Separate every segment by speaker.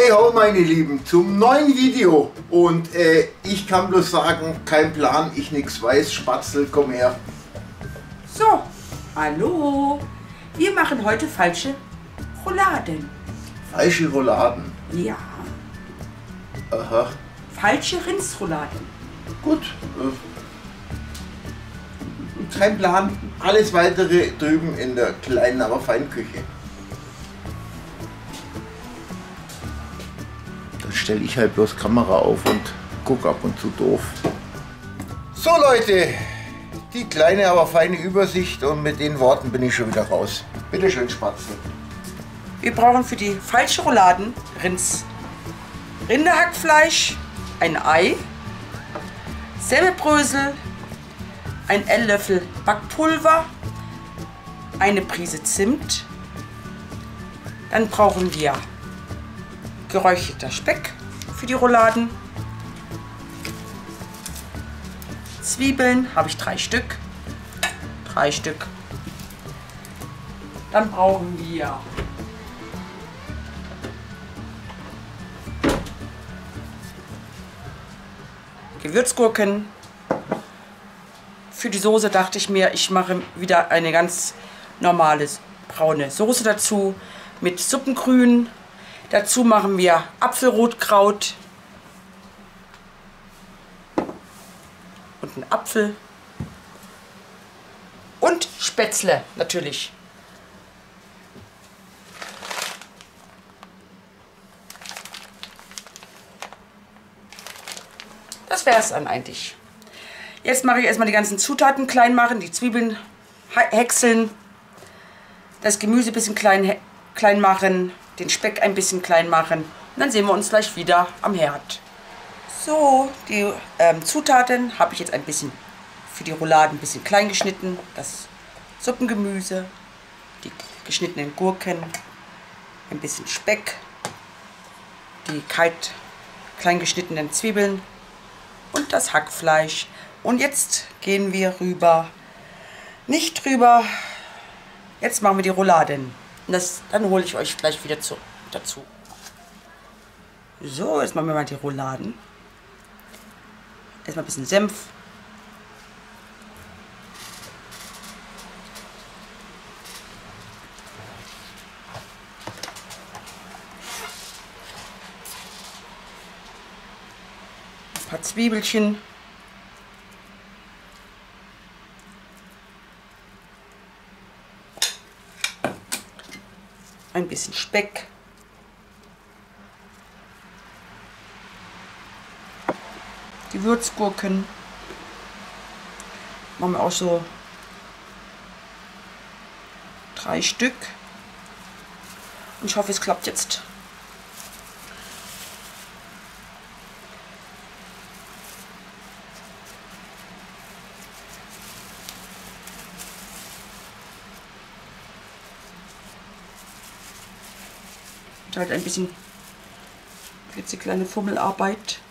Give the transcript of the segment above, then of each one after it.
Speaker 1: Hey ho meine Lieben, zum neuen Video und ich kann bloß sagen, kein Plan, ich nix weiß, Spatzel, komm her.
Speaker 2: So, hallo, wir machen heute falsche Rouladen.
Speaker 1: Falsche Rouladen?
Speaker 2: Ja.
Speaker 1: Aha.
Speaker 2: Falsche Rindsrouladen.
Speaker 1: Gut. Kein Plan, alles weitere drüben in der kleinen, aber feinen Küche. Dann stelle ich halt bloß Kamera auf und guck ab und zu doof. So Leute, die kleine, aber feine Übersicht und mit den Worten bin ich schon wieder raus. Bitte schön, Spatzel.
Speaker 2: Wir brauchen für die falsche Rouladen Rinderhackfleisch, ein Ei, Semmelbrösel, ein Esslöffel Backpulver, eine Prise Zimt. Dann brauchen wir geräucherter Speck für die Rouladen. Zwiebeln habe ich 3 Stück. 3 Stück. Dann brauchen wir Gewürzgurken. Für die Soße dachte ich mir, ich mache wieder eine ganz normale braune Soße dazu mit Suppengrün. Dazu machen wir Apfelrotkraut und einen Apfel und Spätzle natürlich. Das wäre es dann eigentlich. Jetzt mache ich erstmal die ganzen Zutaten klein machen, die Zwiebeln häckseln, das Gemüse ein bisschen klein machen, den Speck ein bisschen klein machen. Und dann sehen wir uns gleich wieder am Herd. So, die Zutaten habe ich jetzt ein bisschen für die Rouladen ein bisschen klein geschnitten. Das Suppengemüse, die geschnittenen Gurken, ein bisschen Speck, die klein geschnittenen Zwiebeln und das Hackfleisch. Und jetzt gehen wir rüber, nicht rüber, jetzt machen wir die Rouladen. Und dann hole ich euch gleich wieder dazu. So, jetzt machen wir mal die Rouladen. Erstmal ein bisschen Senf. Ein paar Zwiebelchen. Ein bisschen Speck. Die Würzgurken. Machen wir auch so 3 Stück. Und ich hoffe, es klappt jetzt. Halt ein bisschen klitzekleine Fummelarbeit.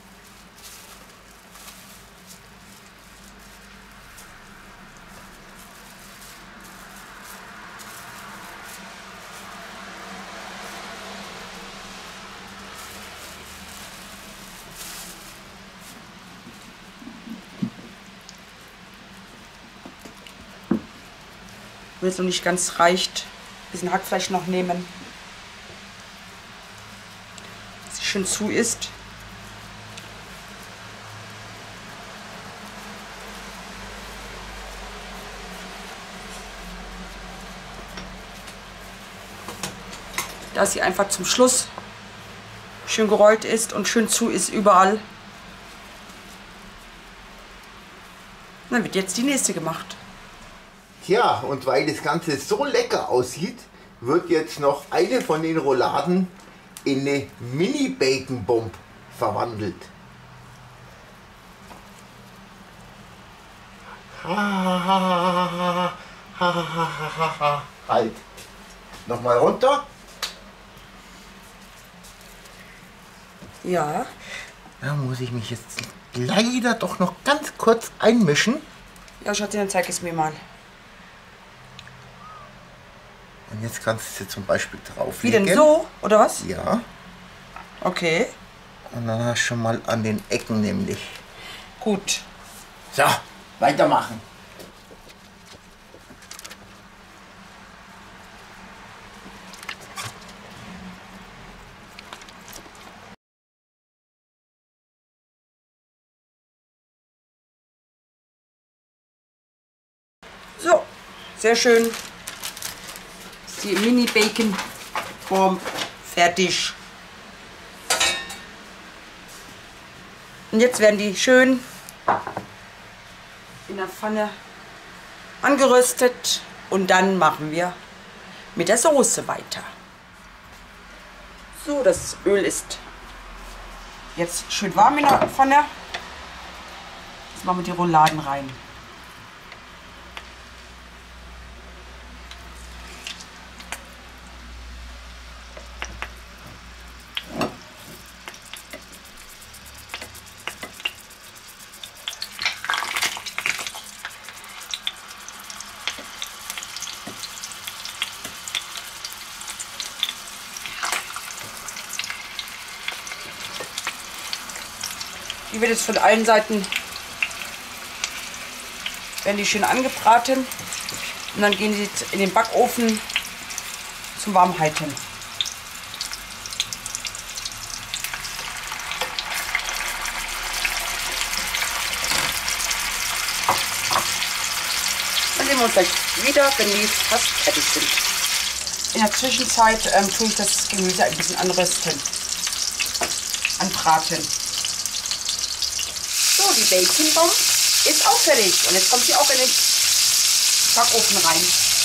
Speaker 2: Wenn es noch nicht ganz reicht, ein bisschen Hackfleisch noch nehmen. Schön zu ist. Dass sie einfach zum Schluss schön gerollt ist und schön zu ist überall. Dann wird jetzt die nächste gemacht.
Speaker 1: Tja, und weil das Ganze so lecker aussieht, wird jetzt noch eine von den Rouladen in eine Mini-Bacon-Bomb verwandelt. Halt. Nochmal runter.
Speaker 2: Ja.
Speaker 1: Da muss ich mich jetzt leider doch noch ganz kurz einmischen.
Speaker 2: Ja, Schatzi, dann zeig es mir mal.
Speaker 1: Und jetzt kannst du sie zum Beispiel
Speaker 2: Wie
Speaker 1: drauflegen.
Speaker 2: denn so, oder was?
Speaker 1: Ja.
Speaker 2: Okay.
Speaker 1: Und dann hast du schon mal an den Ecken nämlich.
Speaker 2: Gut.
Speaker 1: So, weitermachen.
Speaker 2: So, sehr schön. Ist die Mini-Bacon-Form fertig. Und jetzt werden die schön in der Pfanne angeröstet und dann machen wir mit der Soße weiter. So, das Öl ist jetzt schön warm in der Pfanne. Jetzt machen wir die Rouladen rein. Die wird jetzt von allen Seiten, werden die schön angebraten und dann gehen die in den Backofen zum Warmhalten. Dann sehen wir uns gleich wieder, wenn die fast fertig sind. In der Zwischenzeit tue ich das Gemüse ein bisschen anrösten, anbraten. So, die Bacon-Bombe ist auch fertig und jetzt kommt sie auch in den Backofen rein.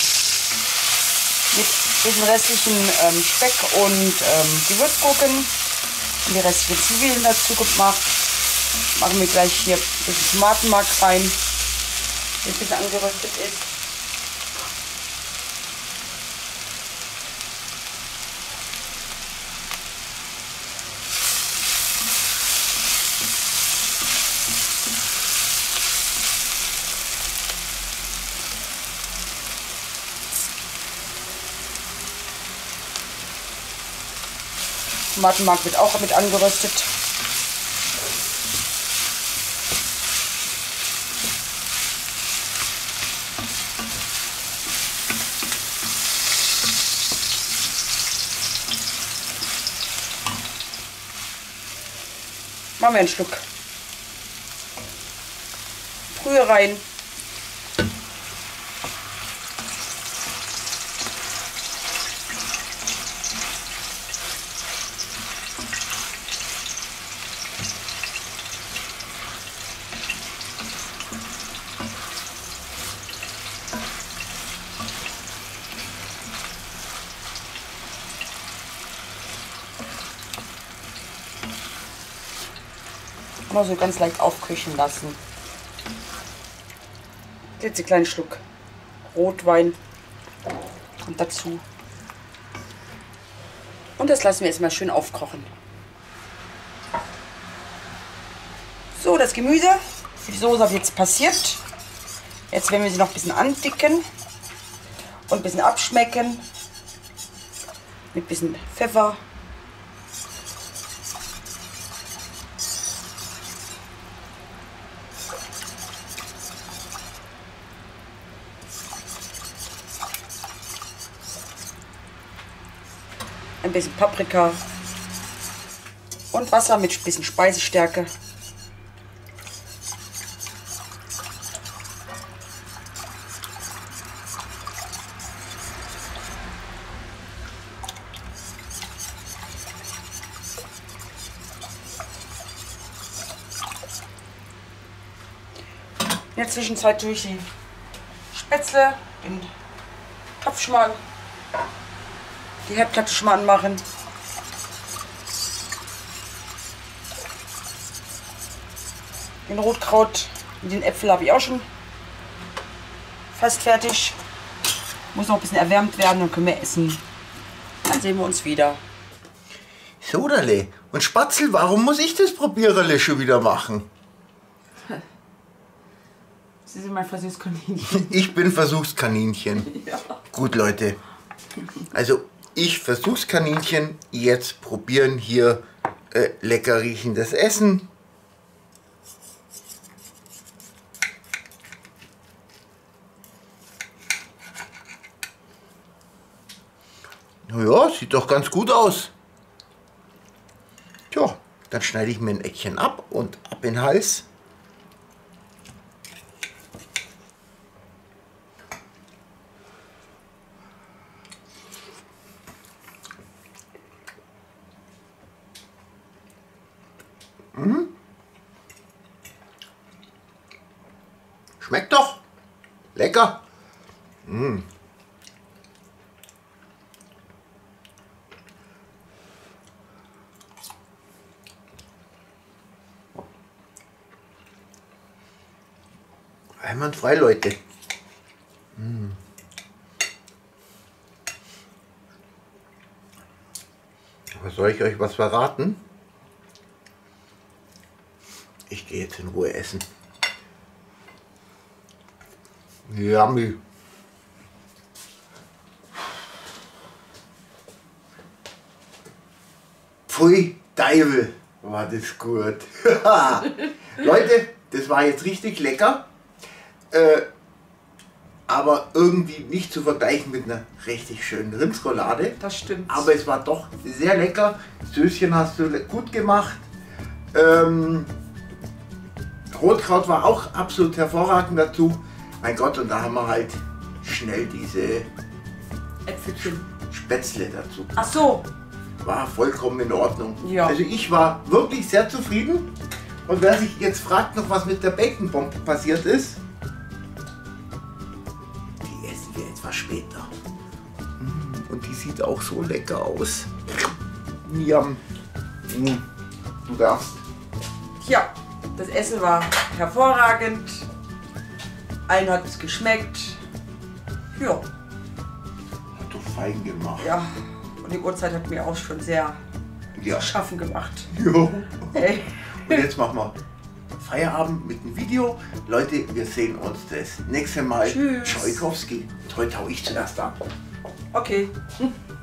Speaker 2: Mit diesen restlichen Speck und Gewürzgurken und die restlichen Zwiebeln dazu gemacht. Machen wir gleich hier ein bisschen Tomatenmark rein, der ein bisschen angeröstet ist. Tomatenmark wird auch mit angeröstet. Machen wir einen Schluck Brühe rein. Mal so ganz leicht aufköcheln lassen. Jetzt einen kleinen Schluck Rotwein kommt dazu. Und das lassen wir jetzt mal schön aufkochen. So, das Gemüse für die Soße hat jetzt passiert. Jetzt werden wir sie noch ein bisschen andicken und ein bisschen abschmecken. Mit ein bisschen Pfeffer. Ein bisschen Paprika und Wasser mit ein bisschen Speisestärke. In der Zwischenzeit tue ich die Spätzle, den Topf schon mal, die Herdplatte schon mal anmachen. Den Rotkraut und den Äpfel habe ich auch schon fast fertig. Muss noch ein bisschen erwärmt werden, dann können wir essen. Dann sehen wir uns wieder.
Speaker 1: Sodale. Und Spatzel, warum muss ich das Probiererle schon wieder machen?
Speaker 2: Sie sind mein Versuchskaninchen.
Speaker 1: Ich bin Versuchskaninchen.
Speaker 2: Ja.
Speaker 1: Gut, Leute. Also ich Versuchskaninchen jetzt probieren hier lecker riechendes Essen. Naja, sieht doch ganz gut aus. Tja, dann schneide ich mir ein Eckchen ab und ab in den Hals. Schmeckt doch. Lecker. Einwandfrei, Leute. Aber soll ich euch was verraten? Ich gehe jetzt in Ruhe essen. Yummy. Pfui, Teufel, war das gut. Leute, das war jetzt richtig lecker. Aber irgendwie nicht zu vergleichen mit einer richtig schönen Rindsroulade.
Speaker 2: Das stimmt.
Speaker 1: Aber es war doch sehr lecker. Söschen hast du gut gemacht. Rotkraut war auch absolut hervorragend dazu. Mein Gott, und da haben wir halt schnell diese
Speaker 2: Äpfelchen.
Speaker 1: Spätzle dazu.
Speaker 2: Ach so.
Speaker 1: War vollkommen in Ordnung.
Speaker 2: Ja.
Speaker 1: Also ich war wirklich sehr zufrieden. Und wer sich jetzt fragt noch, was mit der Baconbombe passiert ist, die essen wir etwas später. Und die sieht auch so lecker aus. Yum. Du darfst.
Speaker 2: Ja, das Essen war hervorragend. Allen hat es geschmeckt. Ja.
Speaker 1: Hat doch fein gemacht.
Speaker 2: Ja. Und die Uhrzeit hat mir auch schon sehr
Speaker 1: Ja.
Speaker 2: zu schaffen gemacht.
Speaker 1: Jo.
Speaker 2: Ey.
Speaker 1: Und jetzt machen wir Feierabend mit dem Video. Leute, wir sehen uns das nächste Mal.
Speaker 2: Tschüss.
Speaker 1: Tschaikowski. Und heute hau ich zuerst ab.
Speaker 2: Okay.